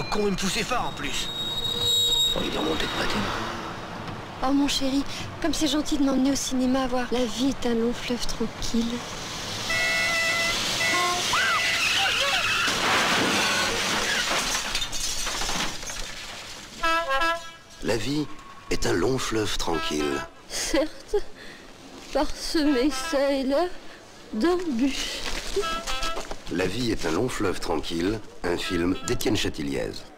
con, il me poussait fort en plus. Oh, il est remonté de patine. Oh mon chéri, comme c'est gentil de m'emmener au cinéma voir La vie est un long fleuve tranquille. La vie est un long fleuve tranquille. Certes, parsemé ça et là d'embûches. La vie est un long fleuve tranquille, un film d'Étienne Chatiliez.